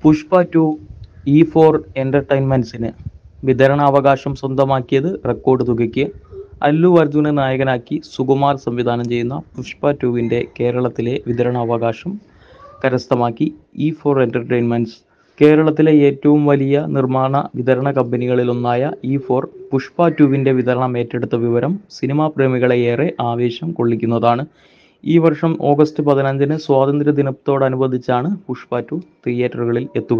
Pushpa to E4 എന്റർടൈൻമെന്റ്സിന് വിതരണാവകാശം സ്വന്തമാക്കിയത് record തുകയ്ക്ക്. അല്ലു അർജുനെ നായകനാക്കി സുകുമാർ സംവിധാനം ചെയ്യുന്ന പുഷ്പ ടുവിൻ്റെ കേരളത്തിലെ വിതരണാവകാശം കരസ്ഥമാക്കി E4 എന്റർടൈൻമെന്റ്സ്. കേരളത്തിലെ ഏറ്റവും വലിയ നിർമ്മാണ വിതരണ കമ്പനികളിലൊന്നായ E4 പുഷ്പ ടുവിൻ്റെ വിതരണം ഏറ്റെടുത്ത വിവരം സിനിമാ പ്രേമികളെ ഏറെ ആവേശം കൊള്ളിക്കുന്നതാണ്. ഈ വർഷം ഓഗസ്റ്റ് 15-ന് സ്വാതന്ത്ര്യദിനത്തോടനുബന്ധിച്ചാണ് പുഷ്പ ടു തിയേറ്ററുകളിൽ എത്തുക.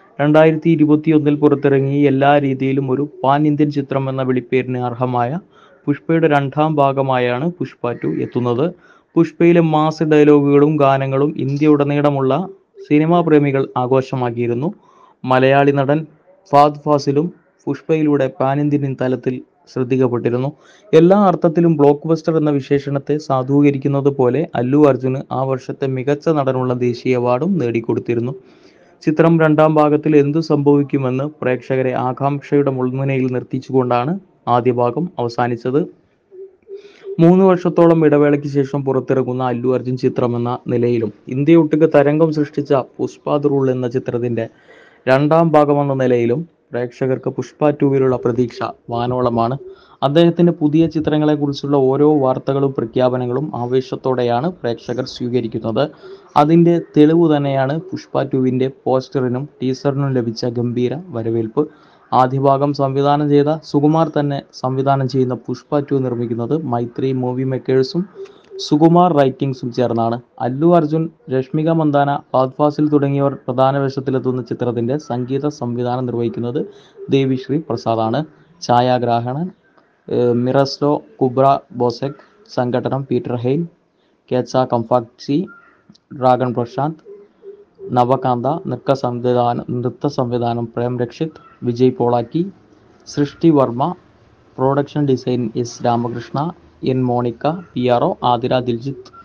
2021-ൽ പുറത്തിറങ്ങി എല്ലാ രീതിയിലും ഒരു പാൻ ഇന്ത്യൻ ചിത്രം എന്ന വിളിപ്പേരിന് അർഹമായ പുഷ്പയുടെ രണ്ടാം ഭാഗമായാണ് പുഷ്പ ടു എത്തുന്നത്. പുഷ്പയിലെ മാസ് ഡയലോഗുകളും ഗാനങ്ങളും ഇന്ത്യയുടനീളമുള്ള സിനിമാ പ്രേമികൾ ആഘോഷമാക്കിയിരുന്നു. മലയാളി നടൻ ഫഹദ് ഫാസിലും പുഷ്പയിലൂടെ പാൻ ഇന്ത്യൻ തലത്തിൽ ശ്രദ്ധിക്കപ്പെട്ടിരുന്നു. എല്ലാ അർത്ഥത്തിലും ബ്ലോക്ക് ബസ്റ്റർ എന്ന വിശേഷണത്തെ സാധൂകരിക്കുന്നത് പോലെ അല്ലു അർജുന് ആ വർഷത്തെ മികച്ച നടനുള്ള ദേശീയ അവാർഡും നേടിക്കൊടുത്തിരുന്നു. ചിത്രം രണ്ടാം ഭാഗത്തിൽ എന്തു സംഭവിക്കുമെന്ന് പ്രേക്ഷകരെ ആകാംക്ഷയുടെ മുൾമുനയിൽ നിർത്തിച്ചുകൊണ്ടാണ് ആദ്യ ഭാഗം അവസാനിച്ചത്. 3 വർഷത്തോളം ഇടവേളയ്ക്ക് ശേഷം പുറത്തിറങ്ങുന്ന അല്ലു അർജുൻ ചിത്രമെന്ന നിലയിലും ഇന്ത്യയൊട്ടുക്ക് തരംഗം സൃഷ്ടിച്ച പുഷ്പ ദ റൂൾ എന്ന ചിത്രത്തിന്റെ രണ്ടാം ഭാഗമെന്ന നിലയിലും പ്രേക്ഷകർക്ക് പുഷ്പ ടുവിലുള്ള പ്രതീക്ഷ വാനോളമാണ്. അദ്ദേഹത്തിന്റെ പുതിയ ചിത്രങ്ങളെക്കുറിച്ചുള്ള ഓരോ വാർത്തകളും പ്രഖ്യാപനങ്ങളും ആവേശത്തോടെയാണ് പ്രേക്ഷകർ സ്വീകരിക്കുന്നത്. അതിന്റെ തെളിവ് തന്നെയാണ് പുഷ്പ ടുവിന്റെ പോസ്റ്ററിനും ടീസറിനും ലഭിച്ച ഗംഭീര വരവേൽപ്പ്. ആദ്യ ഭാഗം സംവിധാനം ചെയ്ത സുകുമാർ തന്നെ സംവിധാനം ചെയ്യുന്ന പുഷ്പ ടു നിർമ്മിക്കുന്നത് മൈത്രി മൂവി മേക്കേഴ്സും സുകുമാർ റൈറ്റിംഗ്സും ചേർന്നാണ്. അല്ലു അർജുൻ, രശ്മിക മന്ദാന, ഫഹദ് ഫാസിൽ തുടങ്ങിയവർ പ്രധാന വേഷത്തിലെത്തുന്ന ചിത്രത്തിന്റെ സംഗീത സംവിധാനം നിർവഹിക്കുന്നത് ദേവിശ്രീ പ്രസാദാണ്. ഛായാഗ്രാഹകൻ മിറസ്ലോ കുബ്ര ബോസെക്, സംഘട്ടനം Peter Hein, Kecha Khamphakdee, Dragon Prashanth, Navakantha, നൃത്ത സംവിധാനം Prem Rakshith, Vijay Polaki, Srishti Varma, production design S Ramakrishna, N Monika, PRO Athira Diljith.